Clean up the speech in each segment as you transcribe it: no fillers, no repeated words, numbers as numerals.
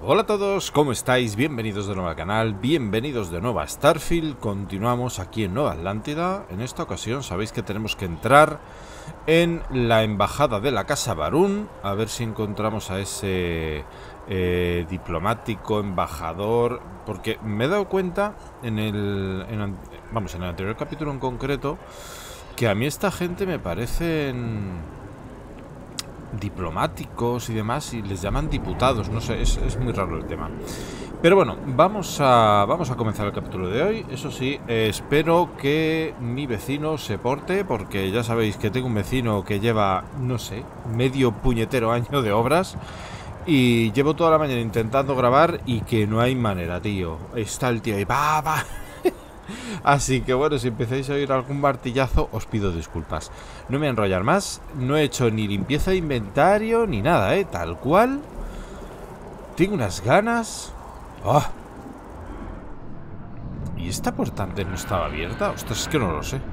Hola a todos, ¿cómo estáis? Bienvenidos de nuevo al canal, bienvenidos de nuevo a Starfield. Continuamos aquí en Nueva Atlántida. En esta ocasión sabéis que tenemos que entrar en la embajada de la Casa Va'ruun. A ver si encontramos a ese diplomático, embajador. Porque me he dado cuenta en el anterior capítulo en concreto, que a mí esta gente me parecen diplomáticos y demás, y les llaman diputados, no sé, es muy raro el tema. Pero bueno, vamos a comenzar el capítulo de hoy. Eso sí, espero que mi vecino se porte, porque ya sabéis que tengo un vecino que lleva, no sé, medio puñetero año de obras, y llevo toda la mañana intentando grabar y que no hay manera, tío. Está el tío ahí, va. Así que bueno, si empezáis a oír algún martillazo, os pido disculpas. No me voy a enrollar más, no he hecho ni limpieza de inventario ni nada, tal cual. Tengo unas ganas. ¡Oh! ¿Y esta puerta antes no estaba abierta? Ostras, es que no lo sé.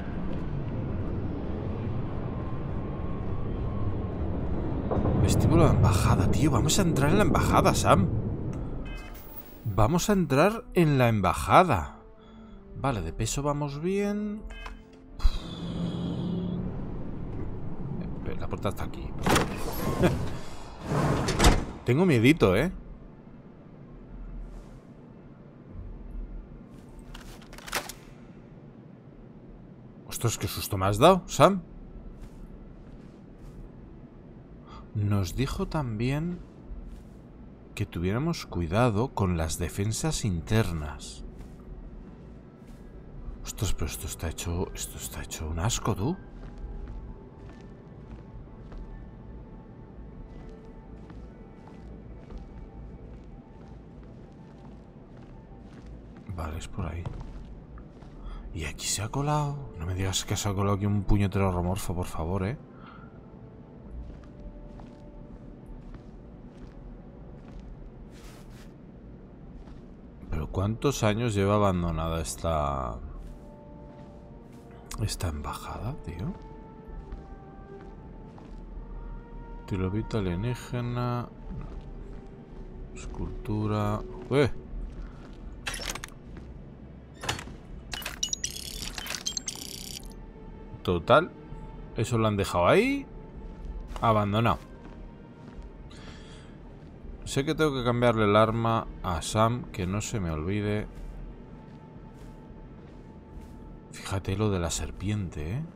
Vestíbulo de embajada, tío. Vamos a entrar en la embajada, Sam. Vamos a entrar en la embajada. Vale, de peso vamos bien. La puerta está aquí. Tengo miedito, ¿eh? Ostras, qué susto me has dado, Sam. Nos dijo también que tuviéramos cuidado con las defensas internas. Ostras, pero esto está hecho un asco, tú. Vale, es por ahí. Y aquí se ha colado. No me digas que se ha colado aquí un puñetero romorfo, por favor, ¿eh? Pero ¿cuántos años lleva abandonada esta embajada, tío? Trilobito alienígena. Escultura. ¡Ueh! Total, eso lo han dejado ahí, abandonado. Sé que tengo que cambiarle el arma a Sam, que no se me olvide. Fíjate lo de la serpiente, ¿eh?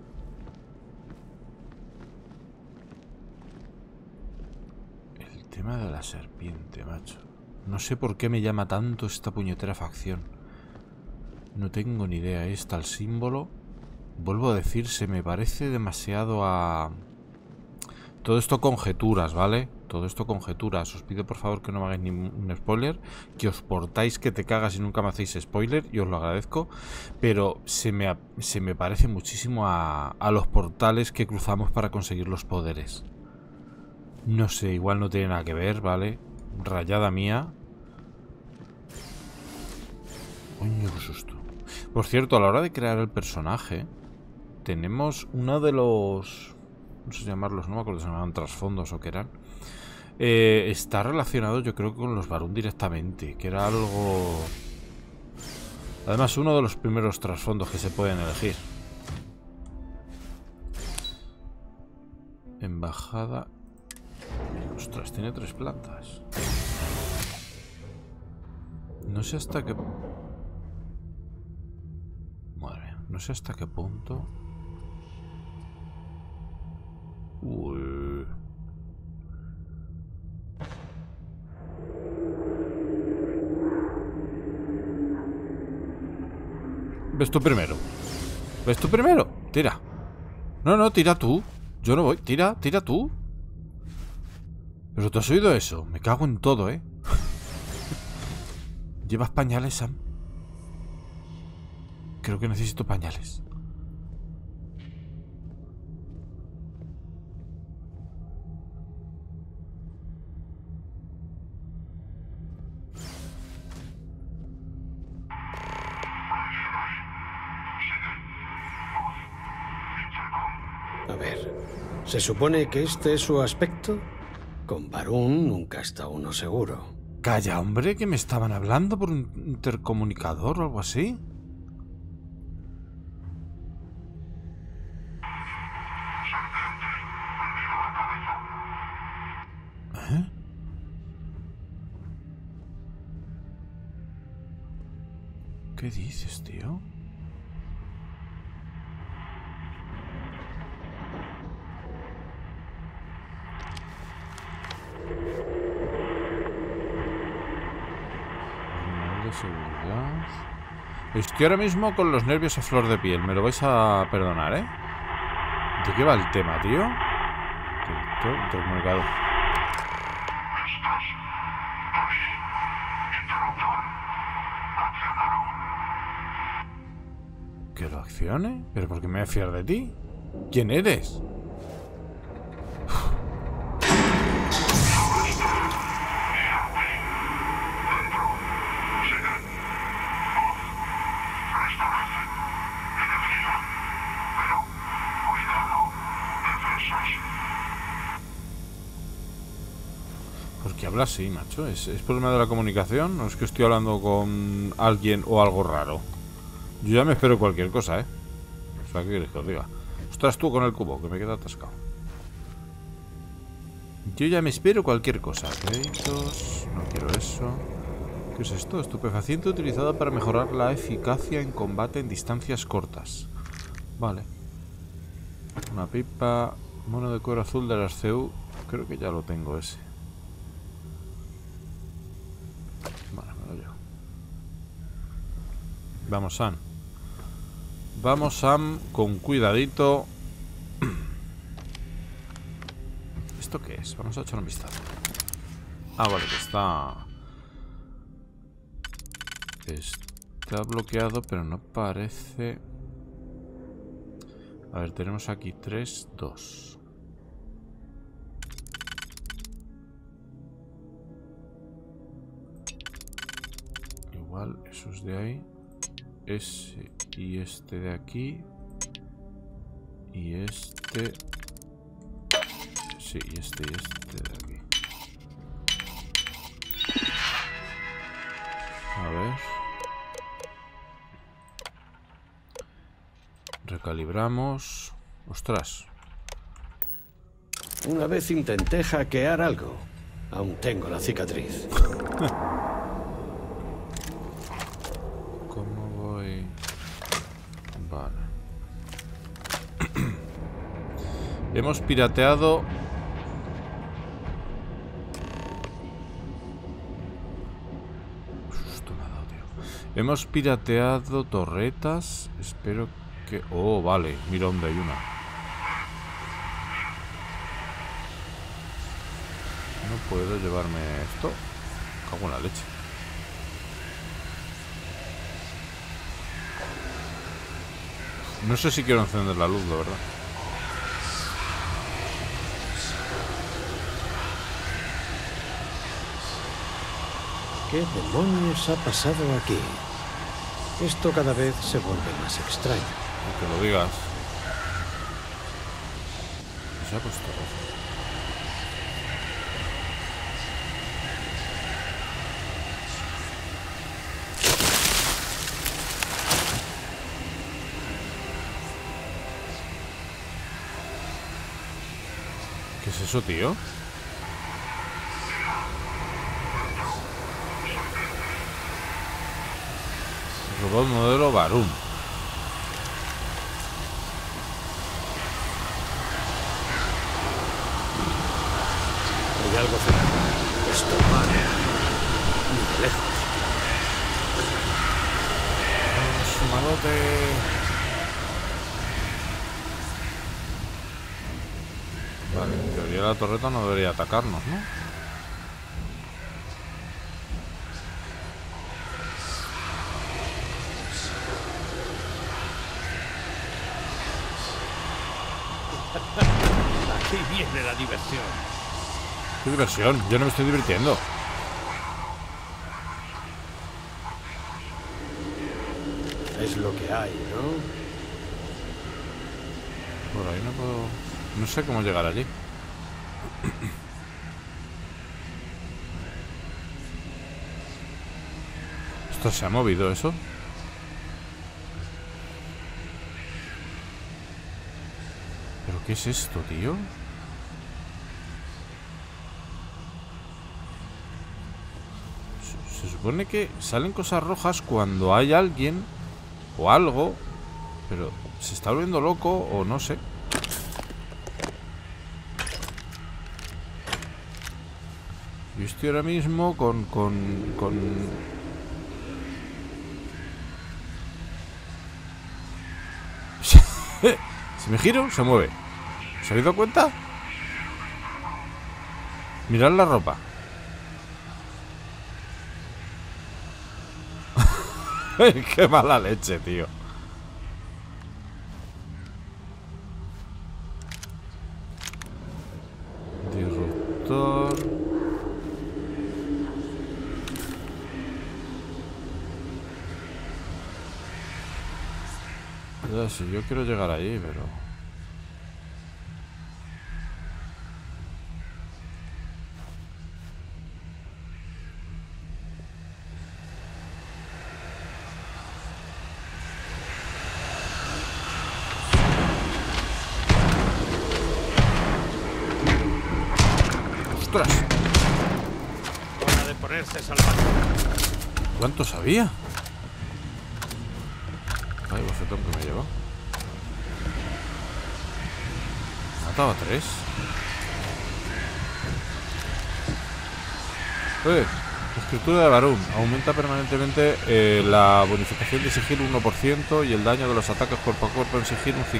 El tema de la serpiente, macho. No sé por qué me llama tanto esta puñetera facción. No tengo ni idea. Ahí está el símbolo. Vuelvo a decir, se me parece demasiado a... Todo esto conjeturas, ¿vale? Todo esto conjeturas. Os pido por favor que no me hagáis ningún spoiler. Que os portáis que te cagas y nunca me hacéis spoiler. Y os lo agradezco. Pero se me parece muchísimo a los portales que cruzamos para conseguir los poderes. No sé, igual no tiene nada que ver, ¿vale? Rayada mía. Coño, qué susto. Por cierto, a la hora de crear el personaje, tenemos uno de los... no sé llamarlos, no me acuerdo si se llamaban trasfondos o qué eran. Está relacionado, yo creo, con los Va'ruun directamente, que era algo... Además, uno de los primeros trasfondos que se pueden elegir. Embajada... Ostras, tiene 3 plantas. No sé hasta qué... Madre mía, no sé hasta qué punto... Uy. ¿Ves tú primero? ¿Ves tú primero? Tira. No, tira tú. Yo no voy. Tira tú. ¿Pero tú has oído eso? Me cago en todo, ¿eh? ¿Llevas pañales, Sam? Creo que necesito pañales. A ver, ¿se supone que este es su aspecto? Con Va'ruun nunca está uno seguro. Calla, hombre, que me estaban hablando por un intercomunicador o algo así. ¿Eh? ¿Qué dices, tío? De seguridad. Estoy ahora mismo con los nervios a flor de piel. Me lo vais a perdonar, ¿eh? ¿De qué va el tema, tío? Intercomunicador. ¿Que lo accione? ¿Pero por qué me voy a fiar de ti? ¿Quién eres? ¿Por qué habla así, macho? ¿Es problema de la comunicación? ¿No es que estoy hablando con alguien o algo raro? Yo ya me espero cualquier cosa, ¿eh? O sea, ¿qué quieres que os diga? Ostras, tú con el cubo, que me queda atascado. Yo ya me espero cualquier cosa. Créditos, no quiero eso. ¿Qué es esto? Estupefaciente utilizado para mejorar la eficacia en combate en distancias cortas. Vale. Una pipa. Mono de cuero azul de las CU. Creo que ya lo tengo ese. Vale, me lo llevo. Vamos, Sam. Vamos, Sam, con cuidadito. ¿Esto qué es? Vamos a echar un vistazo. Ah, vale, que está... Está bloqueado, pero no parece... A ver, tenemos aquí 3, 2. Igual, esos de ahí. Ese y este de aquí. Y este... Sí, y este de aquí. A ver. Recalibramos. Ostras. Una vez intenté hackear algo. Aún tengo la cicatriz. ¿Cómo voy? Vale. Hemos pirateado... Susto me ha dado, tío. Hemos pirateado torretas. Espero que... Oh, vale. Mira dónde hay una. No puedo llevarme esto. Cago en la leche. No sé si quiero encender la luz, la verdad. ¿Qué demonios ha pasado aquí? Esto cada vez se vuelve más extraño. Que lo digas. Se ha puesto rojo. ¿Qué es eso, tío? Robot modelo Barum. Hay algo cerca. Esto va ni de lejos. Malote. Vale, en teoría la torreta no debería atacarnos, ¿no? Aquí viene la diversión. ¿Qué diversión? Yo no me estoy divirtiendo. Es lo que hay, ¿no? Por ahí no puedo... No sé cómo llegar allí. Ostras, ¿se ha movido eso? ¿Pero qué es esto, tío? Se supone que salen cosas rojas cuando hay alguien o algo, pero se está volviendo loco o no sé. Yo estoy ahora mismo con... Si me giro, se mueve. ¿Os habéis dado cuenta? Mirad la ropa. Qué mala leche, tío. Disruptor. Ya, sí, yo quiero llegar ahí, pero... ¡Ostras! Hora de ponerse salvaje. ¿Cuánto sabía? Ay, bofetón que me llevó. Matado a 3. Escritura de Barún. Aumenta permanentemente la bonificación de sigilo 1% y el daño de los ataques cuerpo a cuerpo en sigilo un 5%.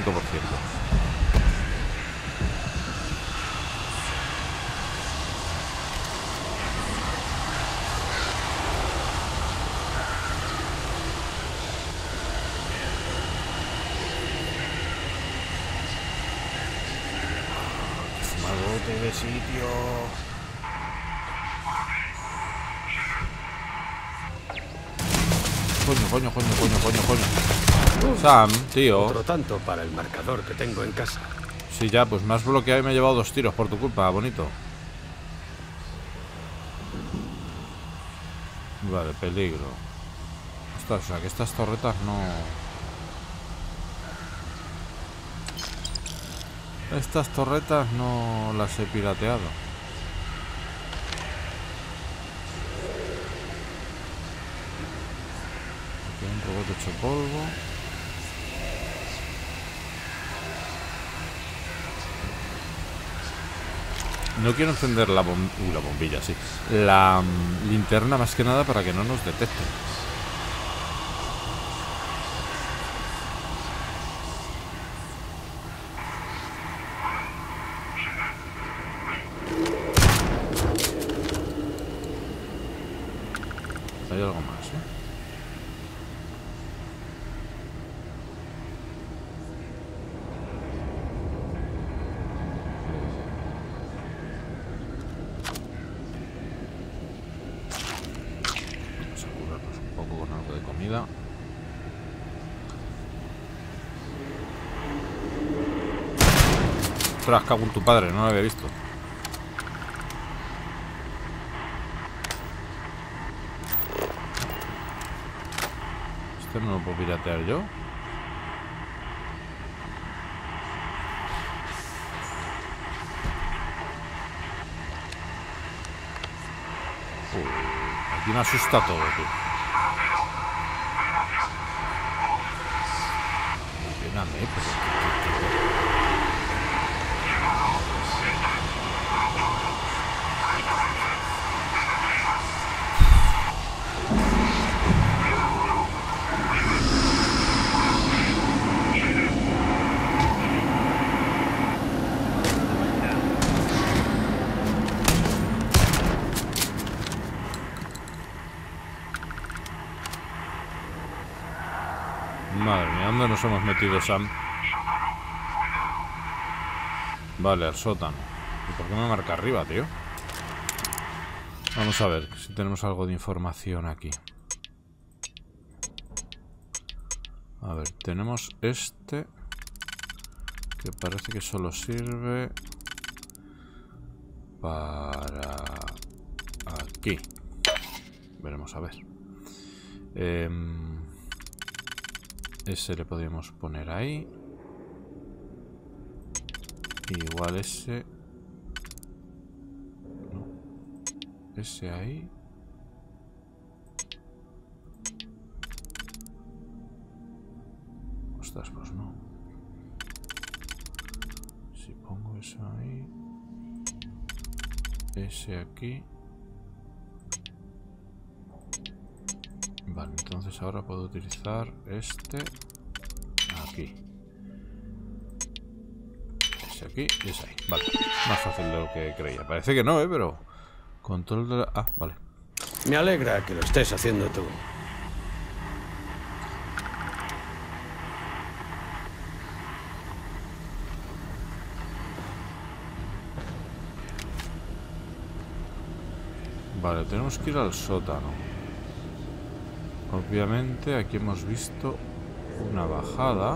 De sitio. Coño. Sam, tío. Otro tanto para el marcador que tengo en casa. Sí, ya, pues me has bloqueado y me he llevado 2 tiros por tu culpa, bonito. Vale, peligro. Ostras, o sea, que estas torretas no... Estas torretas no las he pirateado. Aquí hay un robot hecho polvo. No quiero encender la bombilla, sí. La linterna más que nada para que no nos detecten. Hay algo más, ¿eh? Vamos a curarnos un poco con algo de comida. Ostras, cago en tu padre, no lo había visto. Este no lo puedo piratear yo. Aquí me asusta todo, tío. Pégame, pero... Madre mía, ¿dónde nos hemos metido, Sam? Vale, al sótano. ¿Y por qué me marca arriba, tío? Vamos a ver si tenemos algo de información aquí. A ver, tenemos este, que parece que solo sirve para aquí. Veremos a ver. Ese le podríamos poner ahí. Igual ese. No. Ese ahí. Ostras, pues no. Si pongo eso ahí. Ese aquí. Vale, entonces ahora puedo utilizar este aquí. Ese aquí y ese ahí. Vale, más fácil de lo que creía. Parece que no, pero... Control de la... Ah, vale. Me alegra que lo estés haciendo tú. Vale, tenemos que ir al sótano. Obviamente aquí hemos visto una bajada.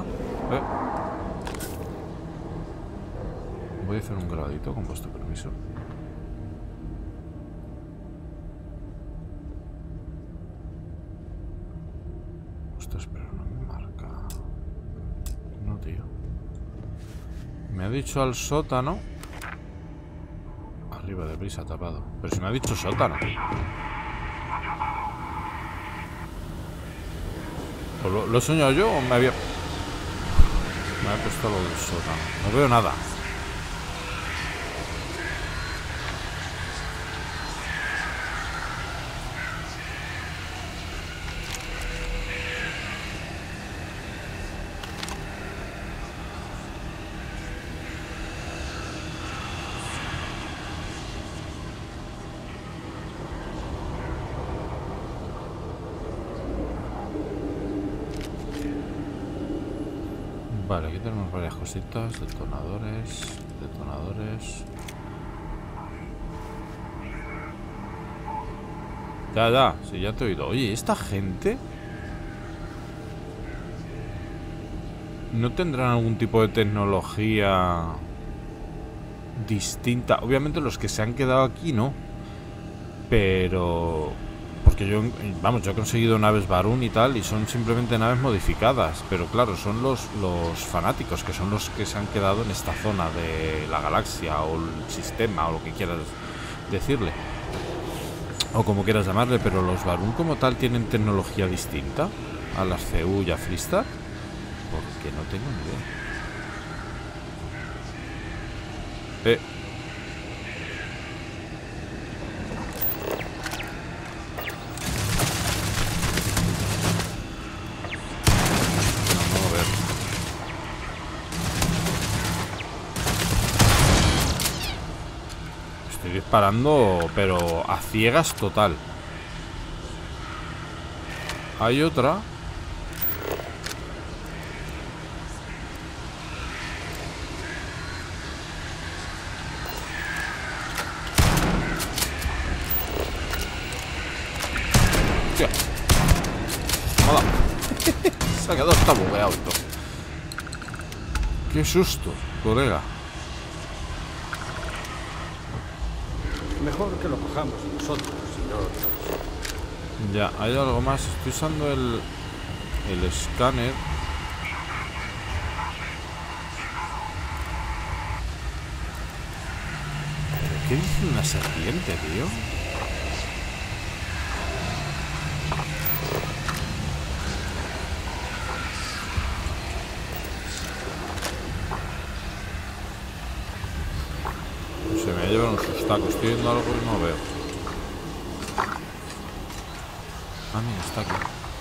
Voy a hacer un grabadito con vuestro permiso. Ostras, pero no me marca. No, tío. Me ha dicho al sótano. Arriba de prisa, tapado. Pero si me ha dicho sótano. ¿Lo he soñado yo o me había puesto lo del sótano? No veo nada. Vale, aquí tenemos varias cositas. Detonadores. Detonadores. Ya, sí, ya te he oído. Oye, ¿esta gente no tendrán algún tipo de tecnología distinta? Obviamente los que se han quedado aquí no. Pero... Porque yo, vamos, yo he conseguido naves Varun y tal, y son simplemente naves modificadas. Pero claro, son los fanáticos, que son los que se han quedado en esta zona de la galaxia, o el sistema, o lo que quieras decirle. O como quieras llamarle, pero los Varun como tal tienen tecnología distinta a las CU y a Freestar. Porque no tengo ni idea. Disparando, pero a ciegas total. Hay otra. Hostia. Nada. Se ha quedado hasta bugueado esto. Qué susto, colega. Mejor que lo cojamos nosotros, no. Ya, hay algo más. Estoy usando el escáner. ¿Qué dice una serpiente, tío? Se me ha llevado un sustaco. Estoy viendo algo y no veo. Ah, mira, está aquí.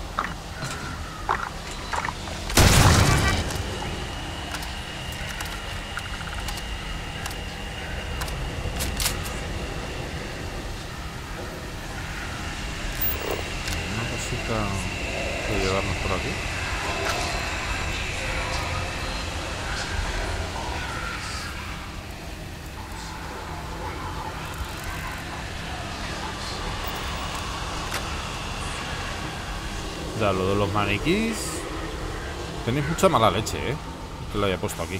Una cosita de llevarnos por aquí. Ya, lo de los maniquís. Tenéis mucha mala leche, que lo haya puesto aquí.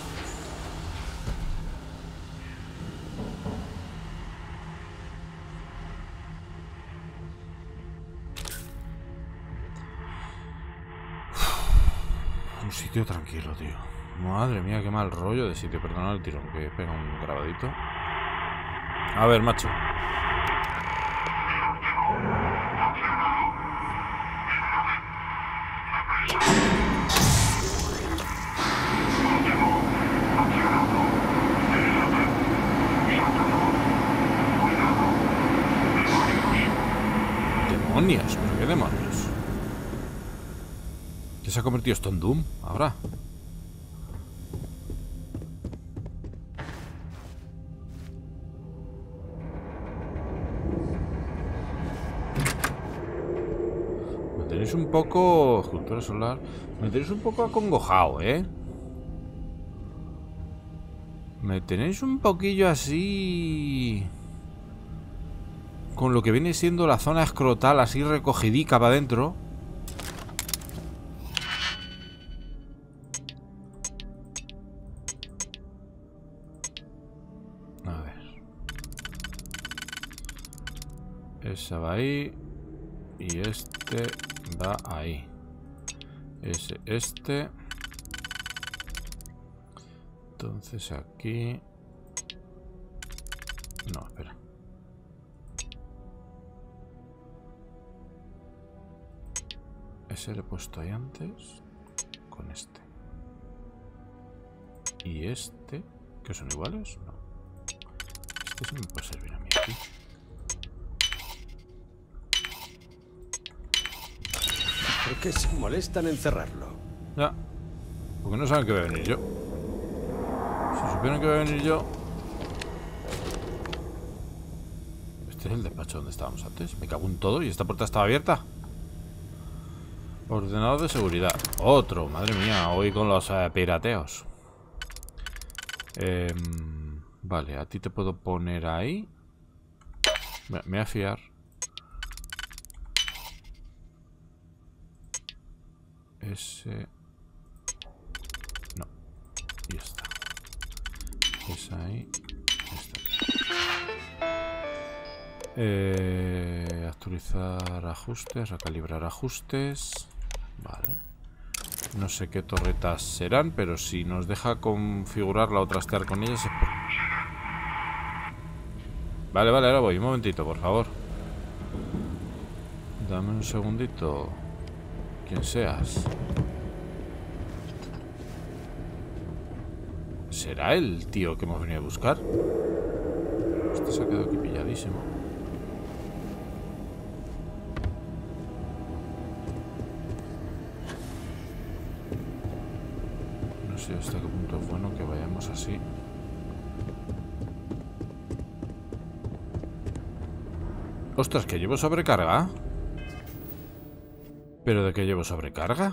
Un sitio tranquilo, tío. Madre mía, qué mal rollo de sitio. Perdona el tirón, que pega un grabadito. A ver, macho. ¡Demonios! ¿Pero qué demonios? ¿Qué se ha convertido esto en Doom ahora? Me tenéis un poco... Escultura solar. Me tenéis un poco acongojado, ¿eh? Me tenéis un poquillo así... Con lo que viene siendo la zona escrotal así recogidica para adentro. A ver. Esa va ahí. Y este va ahí. Este. Entonces aquí... No, espera. Ese le he puesto ahí antes. Con este. Y este. ¿Que son iguales? No. Este sí me puede servir a mí aquí. ¿Por qué se molestan en cerrarlo? Ya. Porque no saben que voy a venir yo. Si supieran que voy a venir yo... Este es el despacho donde estábamos antes. Me cago en todo y esta puerta estaba abierta. Ordenador de seguridad. Otro, madre mía, hoy con los pirateos. Vale, a ti te puedo poner ahí. Me voy a fiar. Ese... No. Y está. Esa ahí. Esta aquí. Actualizar ajustes. Recalibrar ajustes. Vale. No sé qué torretas serán, pero si nos deja configurarla o trastear con ellas es por... Vale, vale, ahora voy. Un momentito, por favor. Dame un segundito. Quien seas. ¿Será el tío que hemos venido a buscar? Este se ha quedado aquí pilladísimo. No sé hasta qué punto es bueno que vayamos así. Ostras, que llevo sobrecarga. ¿Pero de qué llevo sobrecarga?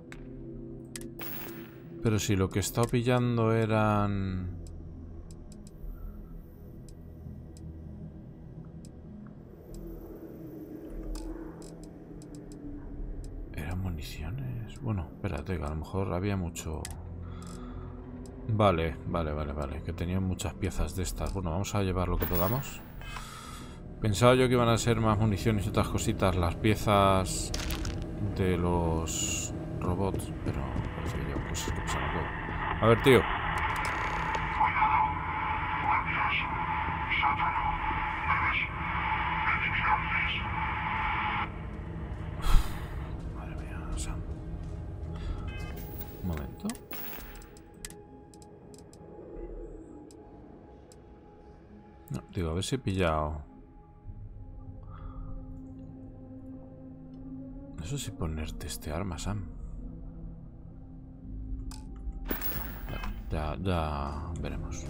Pero si lo que he estado pillando eran... ¿Eran municiones? Bueno, espérate, que a lo mejor había mucho... Vale, que tenían muchas piezas de estas. Bueno, vamos a llevar lo que podamos. Pensaba yo que iban a ser más municiones y otras cositas, las piezas de los robots, pero parece que llevan cosas que pasan a juego. A ver, tío. Madre mía, Sam. Un momento. No, digo, a ver si he pillado. Eso sí, ponerte este arma, Sam. Ya veremos.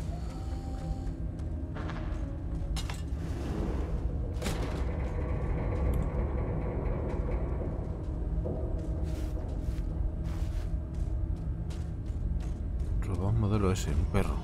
Robó un modelo S, un perro.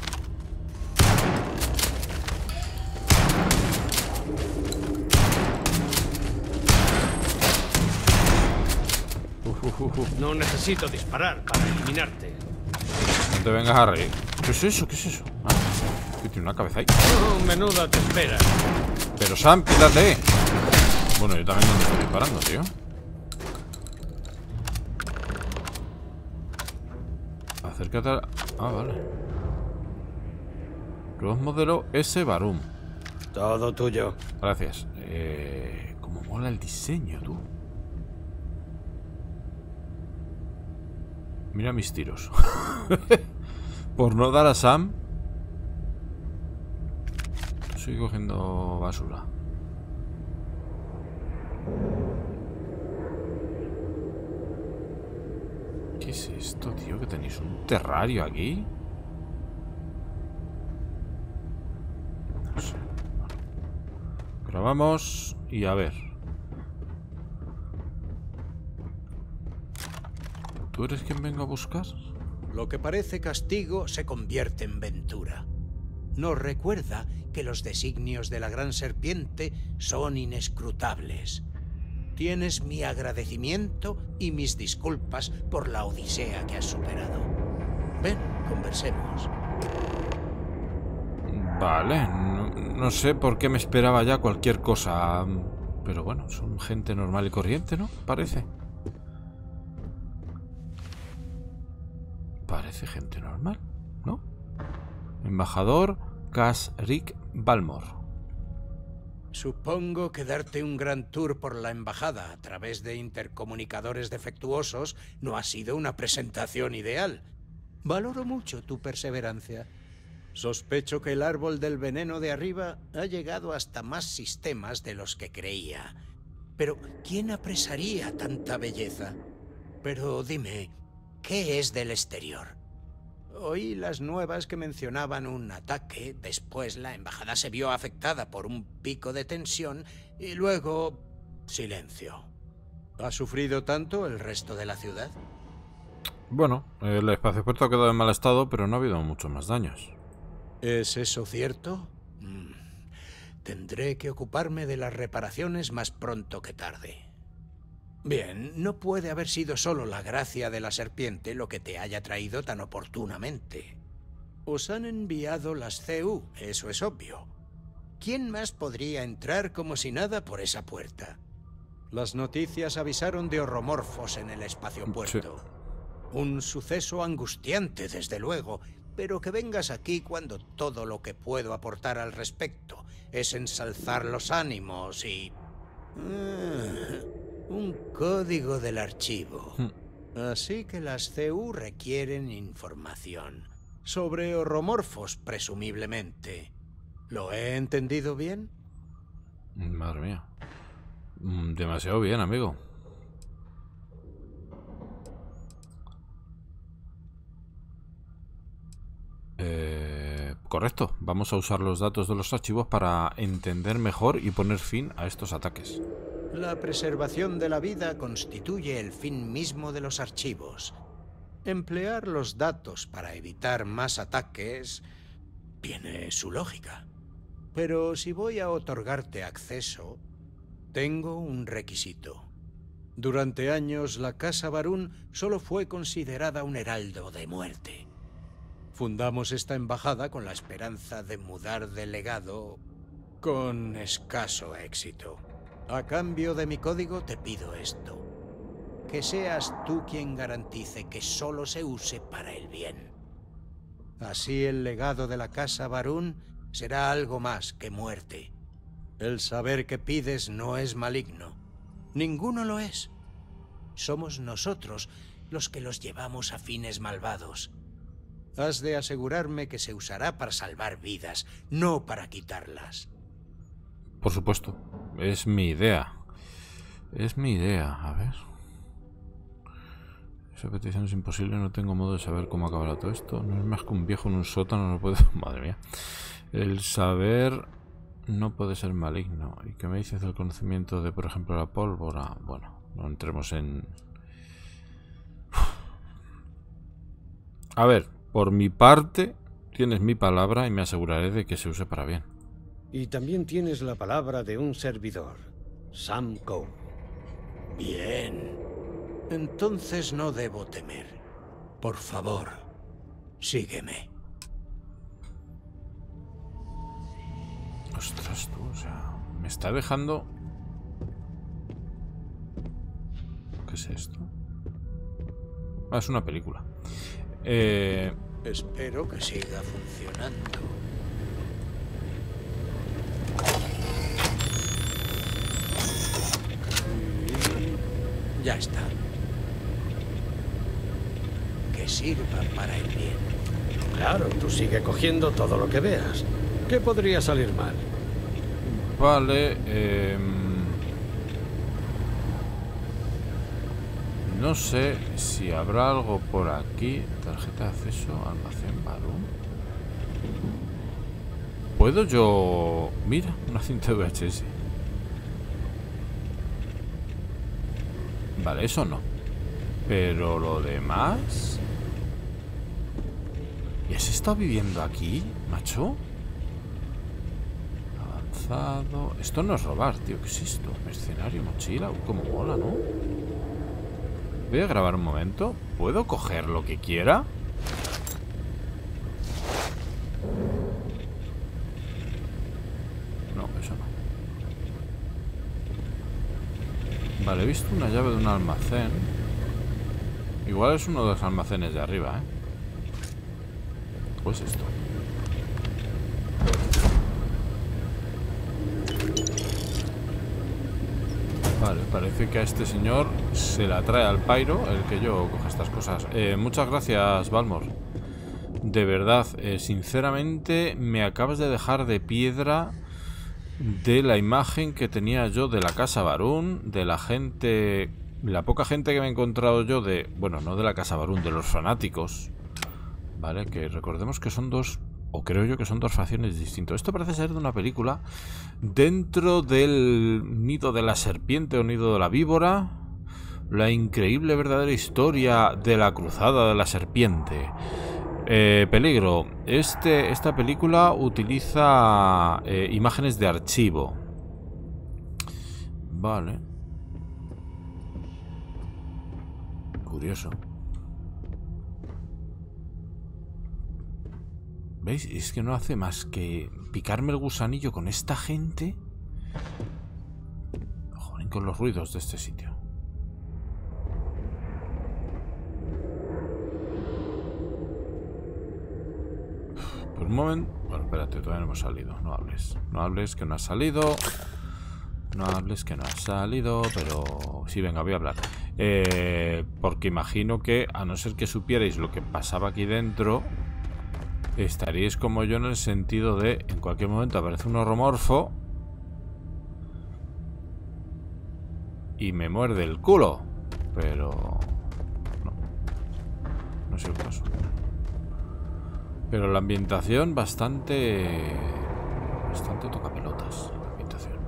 No necesito disparar para eliminarte. No te vengas a reír. ¿Qué es eso? ¿Qué es eso? Ah, que tiene una cabeza ahí. Oh, menuda te espera. Pero Sam, quítate. Bueno, yo también no me estoy disparando, tío. Acércate a... Ah, vale. Robot modelo S. Barum. Todo tuyo. Gracias. Como mola el diseño, tú. Mira mis tiros. Por no dar a Sam. Estoy cogiendo basura. ¿Qué es esto, tío? ¿Que tenéis un terrario aquí? No sé. Bueno. Grabamos y a ver. ¿Tú eres quien vengo a buscar? Lo que parece castigo se convierte en ventura. Nos recuerda que los designios de la gran serpiente son inescrutables. Tienes mi agradecimiento y mis disculpas por la odisea que has superado. Ven, conversemos. Vale, no sé por qué me esperaba ya cualquier cosa. Pero bueno, son gente normal y corriente, ¿no? Parece. Parece gente normal, ¿no? Embajador Kasryk Balmor. Supongo que darte un gran tour por la embajada a través de intercomunicadores defectuosos no ha sido una presentación ideal. Valoro mucho tu perseverancia. Sospecho que el árbol del veneno de arriba ha llegado hasta más sistemas de los que creía. Pero, ¿quién apresaría tanta belleza? Pero dime, ¿qué es del exterior? Oí las nuevas que mencionaban un ataque, después la embajada se vio afectada por un pico de tensión y luego... silencio. ¿Ha sufrido tanto el resto de la ciudad? Bueno, el espaciopuerto ha quedado en mal estado, pero no ha habido muchos más daños. ¿Es eso cierto? Tendré que ocuparme de las reparaciones más pronto que tarde. Bien, no puede haber sido solo la gracia de la serpiente lo que te haya traído tan oportunamente. Os han enviado las CU, eso es obvio. ¿Quién más podría entrar como si nada por esa puerta? Las noticias avisaron de horromorfos en el espaciopuerto. Sí. Un suceso angustiante, desde luego, pero que vengas aquí cuando todo lo que puedo aportar al respecto es ensalzar los ánimos y... un código del archivo. Así que las CU requieren información. Sobre horromorfos, presumiblemente. ¿Lo he entendido bien? Madre mía. Demasiado bien, amigo. Correcto. Vamos a usar los datos de los archivos para entender mejor y poner fin a estos ataques. La preservación de la vida constituye el fin mismo de los archivos. Emplear los datos para evitar más ataques tiene su lógica. Pero si voy a otorgarte acceso, tengo un requisito. Durante años, la Casa Barún solo fue considerada un heraldo de muerte. Fundamos esta embajada con la esperanza de mudar de legado con escaso éxito. A cambio de mi código te pido esto. Que seas tú quien garantice que solo se use para el bien. Así el legado de la Casa Barún será algo más que muerte. El saber que pides no es maligno. Ninguno lo es. Somos nosotros los que los llevamos a fines malvados. Has de asegurarme que se usará para salvar vidas, no para quitarlas. Por supuesto. Es mi idea. Es mi idea. A ver. Esa petición es imposible. No tengo modo de saber cómo acabará todo esto. No es más que un viejo en un sótano. No puede... Madre mía. El saber no puede ser maligno. ¿Y qué me dices del conocimiento de, por ejemplo, la pólvora? Bueno, no entremos en... A ver, por mi parte, tienes mi palabra y me aseguraré de que se use para bien. Y también tienes la palabra de un servidor, Sam Coe. Bien. Entonces no debo temer. Por favor, sígueme. Ostras, tú, o sea, me está dejando... ¿Qué es esto? Ah, es una película. Espero que siga funcionando. Ya está. Que sirva para el bien. Claro, tú sigue cogiendo todo lo que veas. ¿Qué podría salir mal? Vale, no sé si habrá algo por aquí. Tarjeta de acceso, almacén Barún. ¿Puedo yo...? Mira, una cinta de VHS. Vale, eso no. Pero lo demás... ¿Y has estado viviendo aquí, macho? Avanzado... Esto no es robar, tío. ¿Qué es esto? Mercenario, mochila. Como mola, ¿no? Voy a grabar un momento. ¿Puedo coger lo que quiera? No, eso no. Vale, he visto una llave de un almacén. Igual es uno de los almacenes de arriba, ¿eh? Pues esto. Vale, parece que a este señor se la trae al pairo el que yo coja estas cosas. Muchas gracias, Balmor. De verdad, sinceramente me acabas de dejar de piedra de la imagen que tenía yo de la Casa Barún, de la gente, la poca gente que me he encontrado yo de, bueno, no de la Casa Barún, de los fanáticos. Vale, que recordemos que son dos, o creo yo que son dos facciones distintas. Esto parece ser de una película dentro del nido de la serpiente o nido de la víbora. La increíble verdadera historia de la cruzada de la serpiente. Peligro. Esta película utiliza imágenes de archivo. Vale. Curioso. ¿Veis? Es que no hace más que picarme el gusanillo con esta gente. Joder, con los ruidos de este sitio. Por un momento... Bueno, espérate, todavía no hemos salido. No hables. No hables que no has salido. No hables que no has salido. Pero... sí, venga, voy a hablar. Porque imagino que, a no ser que supierais lo que pasaba aquí dentro... estaríais como yo en el sentido de en cualquier momento aparece un horromorfo y me muerde el culo, pero no es el caso. Pero la ambientación bastante tocapelotas, la ambientación.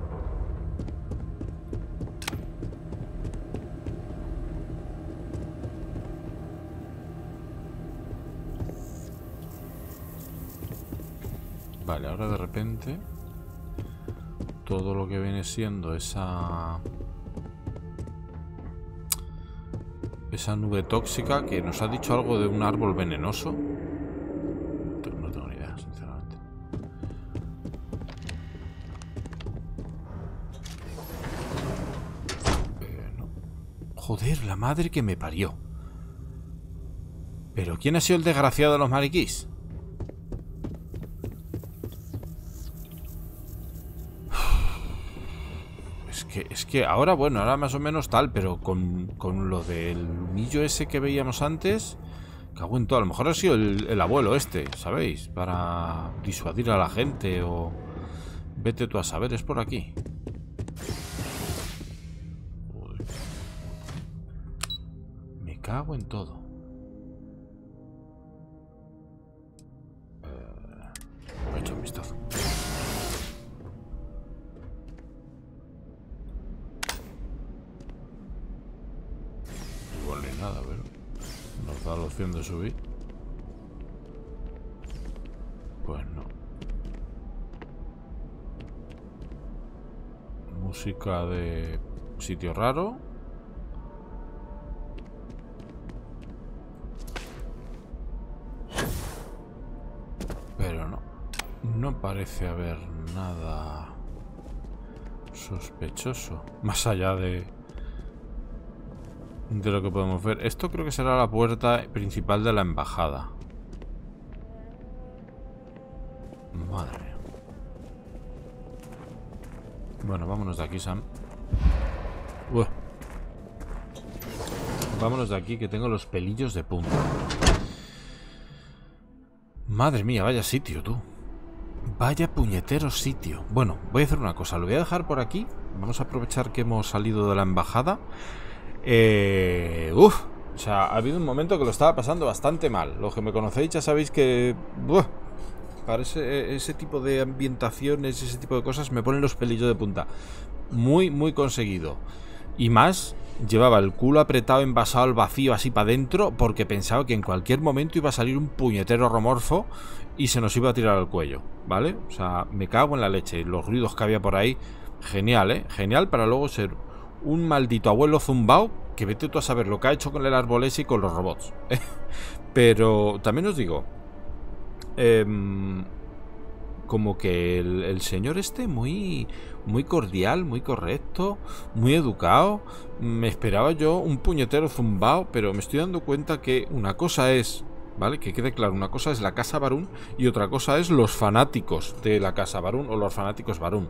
Vale, ahora de repente todo lo que viene siendo esa nube tóxica que nos ha dicho algo de un árbol venenoso. No tengo ni idea, sinceramente. No. Joder, la madre que me parió. ¿Pero quién ha sido el desgraciado de los mariquís? Es que ahora, bueno, ahora más o menos tal, pero con lo del humillo ese que veíamos antes, cago en todo. A lo mejor ha sido el abuelo este, ¿sabéis? Para disuadir a la gente o... vete tú a saber, es por aquí. Joder. Me cago en todo. Voy a echar un vistazo. Nada, pero nos da la opción de subir. Pues no. Música de sitio raro. Pero no. No parece haber nada sospechoso. Más allá de de lo que podemos ver. Esto creo que será la puerta principal de la embajada. Madre mía. Bueno, vámonos de aquí, Sam. Vámonos de aquí, que tengo los pelillos de punta. Madre mía, vaya sitio, tú. Vaya puñetero sitio. Bueno, voy a hacer una cosa. Lo voy a dejar por aquí. Vamos a aprovechar que hemos salido de la embajada. O sea, ha habido un momento que lo estaba pasando bastante mal. Los que me conocéis ya sabéis que... para ese tipo de ambientaciones, ese tipo de cosas, me ponen los pelillos de punta. Muy, muy conseguido. Y más, llevaba el culo apretado, envasado al vacío, así para adentro, porque pensaba que en cualquier momento iba a salir un puñetero romorfo y se nos iba a tirar al cuello, ¿vale? O sea, me cago en la leche. Los ruidos que había por ahí, genial, ¿eh? Genial para luego ser un maldito abuelo zumbao, que vete tú a saber lo que ha hecho con el arbolés y con los robots. Pero también os digo... como que el señor este muy cordial, muy correcto, muy educado. Me esperaba yo un puñetero zumbao, pero me estoy dando cuenta que una cosa es, ¿vale? Que quede claro, una cosa es la Casa Barún y otra cosa es los fanáticos de la Casa Barún o los fanáticos Barún.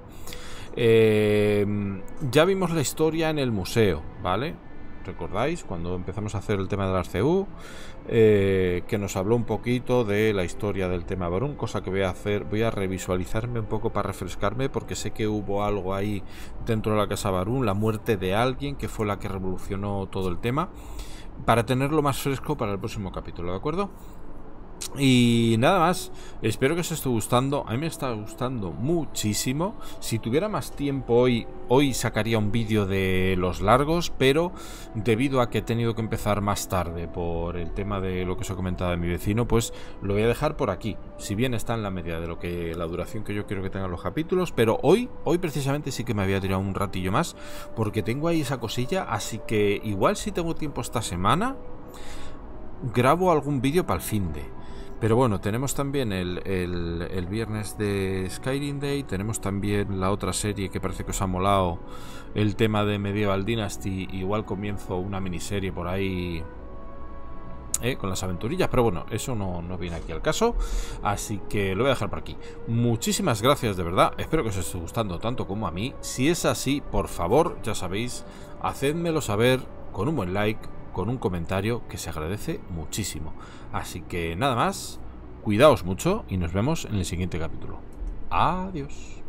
Ya vimos la historia en el museo, ¿vale? ¿Recordáis? Cuando empezamos a hacer el tema de la RCU, que nos habló un poquito de la historia del tema Barún, cosa que voy a hacer, voy a revisualizarme un poco para refrescarme, porque sé que hubo algo ahí dentro de la Casa Barún, la muerte de alguien que fue la que revolucionó todo el tema, para tenerlo más fresco para el próximo capítulo, ¿de acuerdo? Y nada más, espero que os esté gustando. A mí me está gustando muchísimo. Si tuviera más tiempo hoy sacaría un vídeo de los largos, pero debido a que he tenido que empezar más tarde por el tema de lo que os he comentado de mi vecino, pues lo voy a dejar por aquí. Si bien está en la media de lo que la duración que yo quiero que tengan los capítulos, pero hoy precisamente sí que me había tirado un ratillo más, porque tengo ahí esa cosilla. Así que igual, si tengo tiempo esta semana, grabo algún vídeo para el finde. Pero bueno, tenemos también el viernes de Skyrim Day. Tenemos también la otra serie que parece que os ha molado, el tema de Medieval Dynasty. Igual comienzo una miniserie por ahí con las aventurillas, pero bueno, eso no viene aquí al caso. Así que lo voy a dejar por aquí. Muchísimas gracias, de verdad. Espero que os esté gustando tanto como a mí. Si es así, por favor, ya sabéis, hacedmelo saber con un buen like, con un comentario, que se agradece muchísimo. Así que nada más, cuidaos mucho y nos vemos en el siguiente capítulo. Adiós.